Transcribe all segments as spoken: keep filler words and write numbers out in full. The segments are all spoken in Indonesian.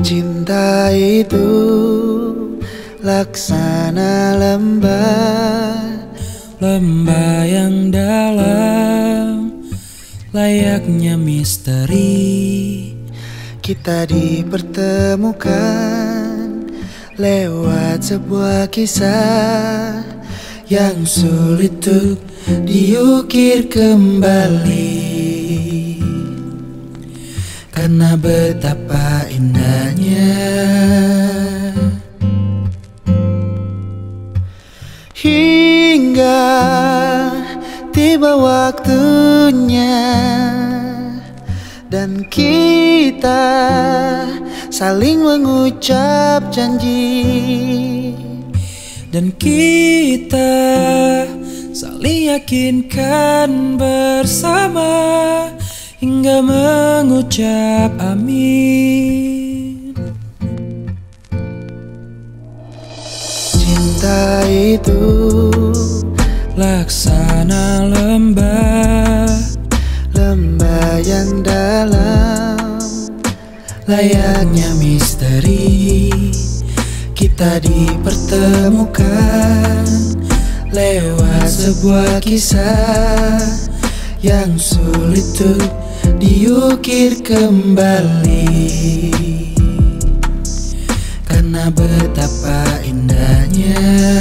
Cinta itu laksana lembah, lembah yang dalam, layaknya misteri. Kita dipertemukan lewat sebuah kisah yang sulit untuk diukir kembali, karena betapa indahnya. Hingga tiba waktunya dan kita saling mengucap janji, dan kita saling yakinkan bersama hingga mengucap amin. Cinta itu laksana lembah, lembah yang dalam, layaknya misteri. Kita dipertemukan lewat sebuah kisah yang sulit untuk diukir kembali, karena betapa indahnya.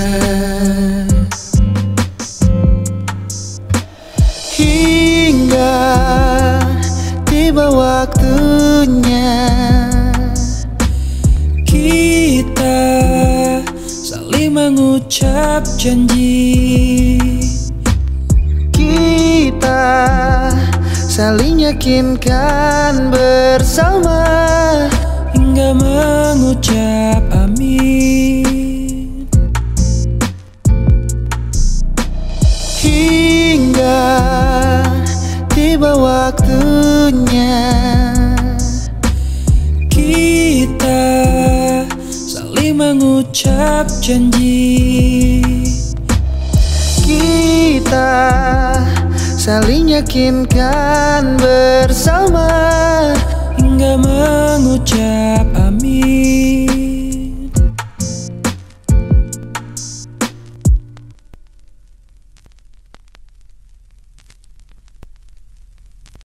Hingga tiba waktunya kita saling mengucap janji, kita saling yakinkan bersama hingga mengucap amin. Hingga tiba waktunya kita saling mengucap janji, kita saling yakinkan bersama